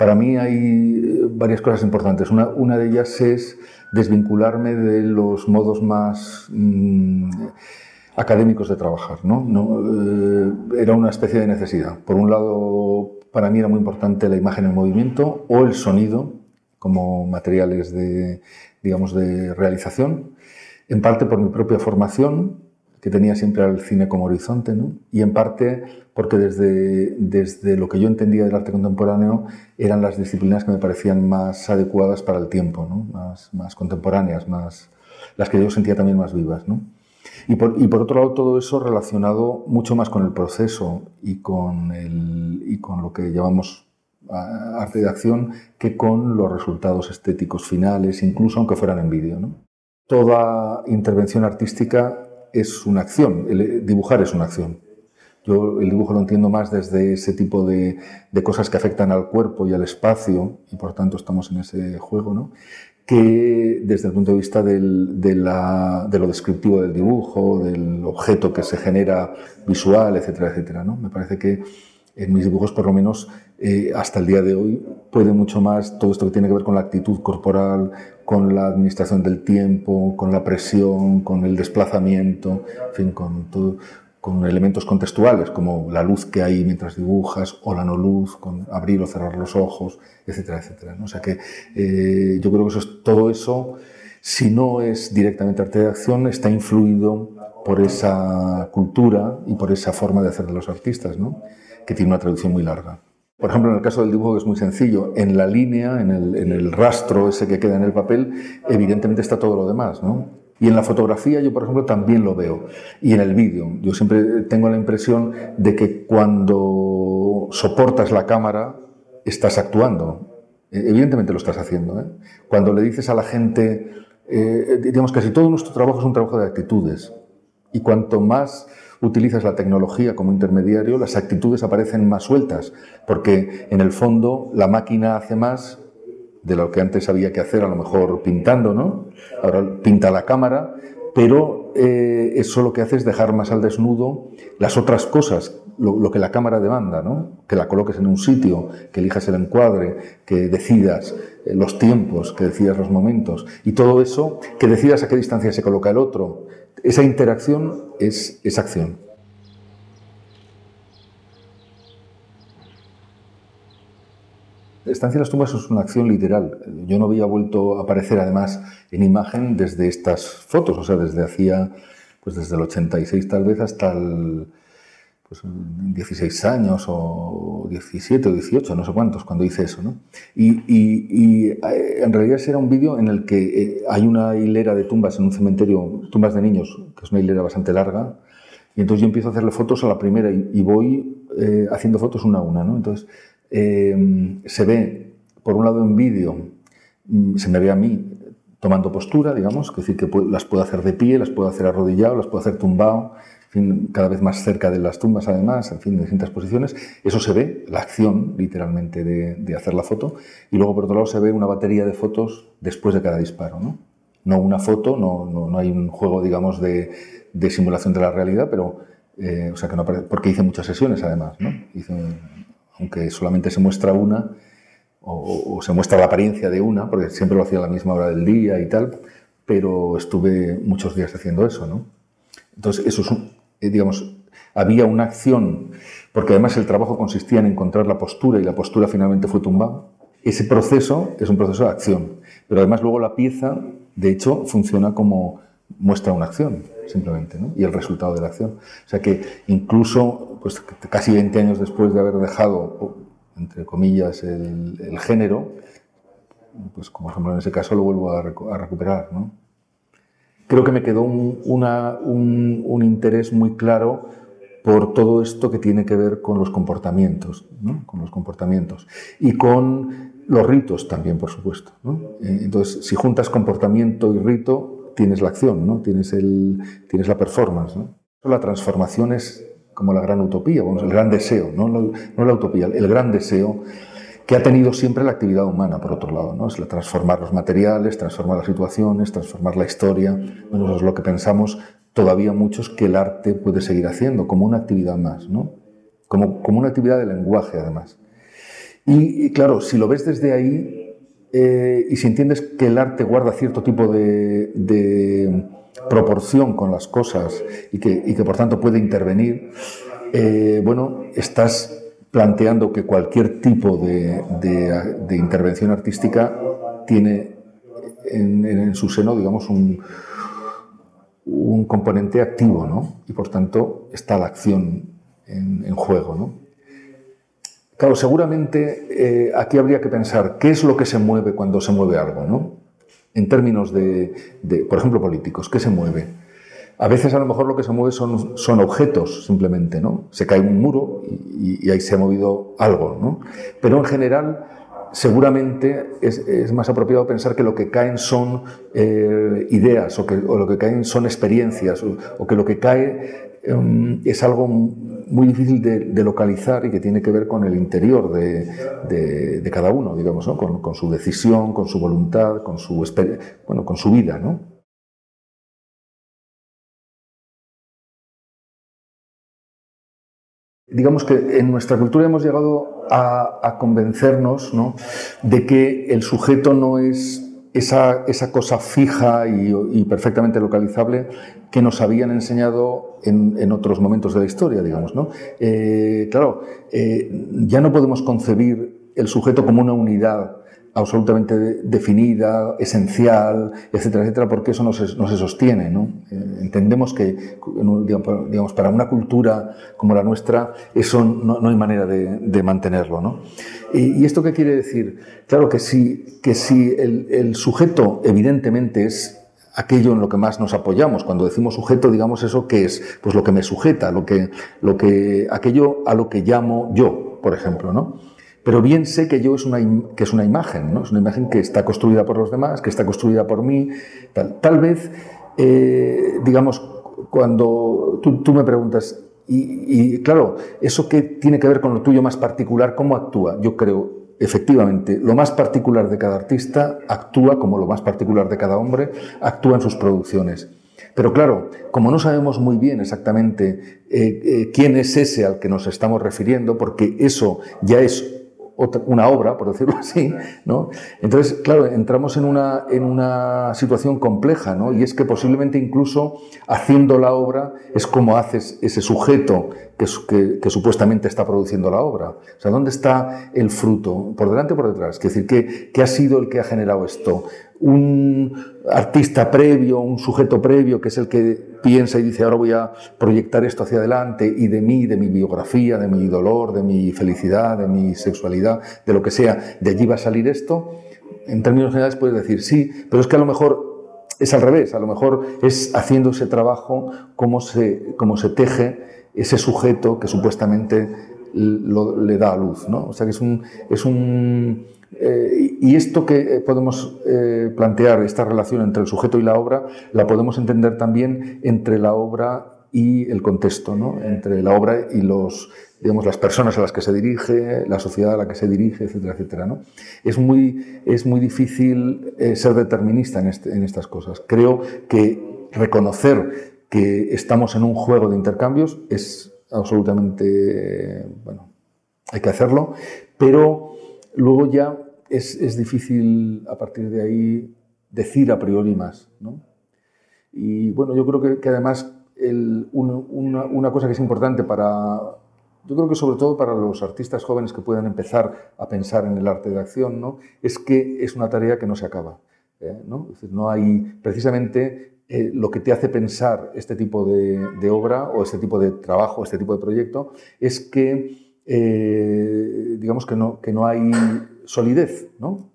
Para mí hay varias cosas importantes. Una de ellas es desvincularme de los modos más académicos de trabajar, ¿no? Era una especie de necesidad. Por un lado, para mí era muy importante la imagen en movimiento o el sonido como materiales de, digamos, de realización, en parte por mi propia formación, que tenía siempre al cine como horizonte, ¿no? Y en parte porque desde lo que yo entendía del arte contemporáneo eran las disciplinas que me parecían más adecuadas para el tiempo, ¿no? Más contemporáneas, las que yo sentía también más vivas, ¿no? Y por otro lado, todo eso relacionado mucho más con el proceso y con lo que llamamos arte de acción que con los resultados estéticos finales, incluso aunque fueran en vídeo, ¿no? Toda intervención artística es una acción, dibujar es una acción. Yo el dibujo lo entiendo más desde ese tipo de cosas que afectan al cuerpo y al espacio, y por tanto estamos en ese juego, ¿no? Que desde el punto de vista de lo descriptivo del dibujo, del objeto que se genera visual, etcétera, etcétera, ¿no? Me parece que en mis dibujos, por lo menos, hasta el día de hoy, puede mucho más todo esto que tiene que ver con la actitud corporal, con la administración del tiempo, con la presión, con el desplazamiento, en fin, con todo, con elementos contextuales como la luz que hay mientras dibujas o la no luz, con abrir o cerrar los ojos, etcétera, etcétera, ¿no? O sea que yo creo que todo eso, si no es directamente arte de acción, está influido por esa cultura y por esa forma de hacer de los artistas, ¿no? Que tiene una traducción muy larga. Por ejemplo, en el caso del dibujo, que es muy sencillo, en la línea, en el rastro ese que queda en el papel, evidentemente está todo lo demás, ¿no? Y en la fotografía yo, por ejemplo, también lo veo. Y en el vídeo. Yo siempre tengo la impresión de que cuando soportas la cámara, estás actuando. Evidentemente lo estás haciendo, ¿eh? Cuando le dices a la gente, digamos, casi todo nuestro trabajo es un trabajo de actitudes. Y cuanto más utilizas la tecnología como intermediario, las actitudes aparecen más sueltas, porque en el fondo la máquina hace más de lo que antes había que hacer, a lo mejor pintando, ¿no? Ahora pinta la cámara, pero eso lo que hace es dejar más al desnudo las otras cosas, lo que la cámara demanda, ¿no? Que la coloques en un sitio, que elijas el encuadre, que decidas los tiempos, que decidas los momentos, y todo eso, que decidas a qué distancia se coloca el otro. Esa interacción es acción. Estancia en las tumbas es una acción literal. Yo no había vuelto a aparecer, además, en imagen desde estas fotos, o sea, desde el 86 tal vez hasta el 16 años o 17 o 18, no sé cuántos, cuando hice eso, ¿no? Y en realidad ese era un vídeo en el que hay una hilera de tumbas en un cementerio, tumbas de niños, que es una hilera bastante larga, y entonces yo empiezo a hacerle fotos a la primera y voy haciendo fotos una a una, ¿no? Entonces se ve, por un lado en vídeo, se me ve a mí tomando postura, digamos, es decir, que las puedo hacer de pie, las puedo hacer arrodillado, las puedo hacer tumbado, cada vez más cerca de las tumbas, además, en fin, en distintas posiciones. Eso se ve, la acción, literalmente, de hacer la foto. Y luego, por otro lado, se ve una batería de fotos después de cada disparo, ¿no? No una foto, no hay un juego, digamos, de simulación de la realidad, pero, o sea, que no porque hice muchas sesiones, además, ¿no? Aunque solamente se muestra una, o se muestra la apariencia de una, porque siempre lo hacía a la misma hora del día y tal, pero estuve muchos días haciendo eso, ¿no? Entonces, eso es digamos, había una acción, porque además el trabajo consistía en encontrar la postura y la postura finalmente fue tumbada. Ese proceso es un proceso de acción, pero además luego la pieza, de hecho, funciona como muestra una acción, simplemente, ¿no? Y el resultado de la acción. O sea que incluso, pues casi 20 años después de haber dejado, entre comillas, el género, pues como por ejemplo en ese caso lo vuelvo a recuperar, ¿no? Creo que me quedó un interés muy claro por todo esto que tiene que ver con los comportamientos, ¿no? Con los comportamientos y con los ritos también, por supuesto, ¿no? Entonces, si juntas comportamiento y rito, tienes la acción, ¿no? Tienes la performance, ¿no? La transformación es como la gran utopía, vamos, el gran deseo, no la utopía, el gran deseo que ha tenido siempre la actividad humana, por otro lado, ¿no? Es transformar los materiales, transformar las situaciones, transformar la historia. Bueno, eso es lo que pensamos todavía muchos que el arte puede seguir haciendo, como una actividad más, ¿no? Como una actividad de lenguaje, además. Y claro, si lo ves desde ahí y si entiendes que el arte guarda cierto tipo de proporción con las cosas y que por tanto puede intervenir, bueno, estás planteando que cualquier tipo de intervención artística tiene en su seno, digamos, un componente activo, ¿no? Y por tanto está la acción en juego, ¿no? Claro, seguramente aquí habría que pensar qué es lo que se mueve cuando se mueve algo, ¿no? En términos por ejemplo, políticos, ¿qué se mueve? A veces a lo mejor lo que se mueve son objetos simplemente, ¿no? Se cae un muro y ahí se ha movido algo, ¿no? Pero en general seguramente es más apropiado pensar que lo que caen son ideas o lo que caen son experiencias o que lo que cae es algo muy difícil de localizar y que tiene que ver con el interior de cada uno, digamos, ¿no? Con su decisión, con su voluntad, con su vida, ¿no? Digamos que en nuestra cultura hemos llegado a convencernos, ¿no?, de que el sujeto no es esa cosa fija y perfectamente localizable que nos habían enseñado en otros momentos de la historia, digamos, ¿no? Claro, ya no podemos concebir el sujeto como una unidad absolutamente definida, esencial, etcétera, etcétera, porque eso no se sostiene, ¿no? Entendemos que, digamos, para una cultura como la nuestra, eso no hay manera de mantenerlo, ¿no? ¿Y esto qué quiere decir? Claro que si el sujeto evidentemente es aquello en lo que más nos apoyamos. Cuando decimos sujeto, digamos eso que es, pues lo que me sujeta, aquello a lo que llamo yo, por ejemplo, ¿no? Pero bien sé que yo es una imagen, ¿no? Es una imagen que está construida por los demás, que está construida por mí. Tal vez, digamos, cuando tú me preguntas, y claro, ¿eso qué tiene que ver con lo tuyo más particular? ¿Cómo actúa? Yo creo, efectivamente, lo más particular de cada artista actúa como lo más particular de cada hombre actúa en sus producciones. Pero claro, como no sabemos muy bien exactamente quién es ese al que nos estamos refiriendo, porque eso ya es una obra, por decirlo así, ¿no? Entonces, claro, entramos en una situación compleja, ¿no? Y es que posiblemente incluso haciendo la obra es como haces ese sujeto que supuestamente está produciendo la obra. O sea, ¿dónde está el fruto? ¿Por delante o por detrás? Es decir, ¿qué ha sido el que ha generado esto? Un artista previo, un sujeto previo, que es el que piensa y dice, ahora voy a proyectar esto hacia adelante, y de mí, de mi biografía, de mi dolor, de mi felicidad, de mi sexualidad, de lo que sea, de allí va a salir esto. En términos generales puedes decir sí, pero es que a lo mejor es al revés, a lo mejor es haciendo ese trabajo cómo se teje ese sujeto que supuestamente le da a luz, ¿no? O sea que y esto que podemos plantear, esta relación entre el sujeto y la obra, la podemos entender también entre la obra y el contexto, ¿no? Entre la obra y las personas a las que se dirige, la sociedad a la que se dirige, etcétera, etcétera, ¿no? Es muy difícil ser determinista en estas cosas. Creo que reconocer que estamos en un juego de intercambios es absolutamente, bueno, hay que hacerlo, pero luego ya es difícil a partir de ahí decir a priori más, ¿no? Y bueno, yo creo que además una cosa que es importante yo creo que sobre todo para los artistas jóvenes que puedan empezar a pensar en el arte de acción, ¿no?, es que es una tarea que no se acaba, ¿no? Es decir, no hay precisamente lo que te hace pensar este tipo de obra o este tipo de trabajo, este tipo de proyecto, es que digamos que no hay solidez, ¿no?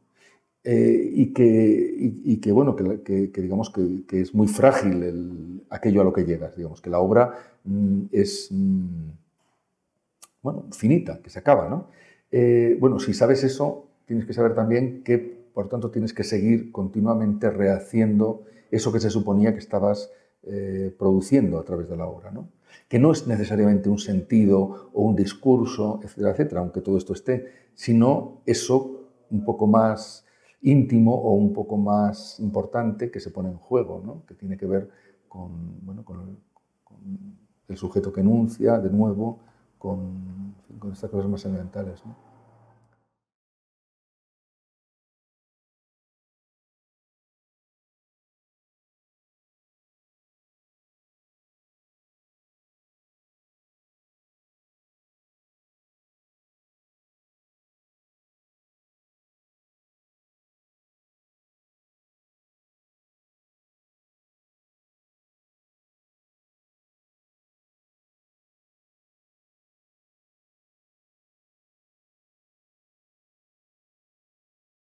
Y que bueno, que digamos que es muy frágil aquello a lo que llegas, digamos, que la obra es bueno, finita, que se acaba, ¿no? Bueno, si sabes eso, tienes que saber también que, por tanto, tienes que seguir continuamente rehaciendo eso que se suponía que estabas produciendo a través de la obra, ¿no? Que no es necesariamente un sentido o un discurso, etcétera, etcétera, aunque todo esto esté, sino eso un poco más íntimo o un poco más importante que se pone en juego, ¿no? Que tiene que ver con el sujeto que enuncia, de nuevo, con estas cosas más elementales, ¿no?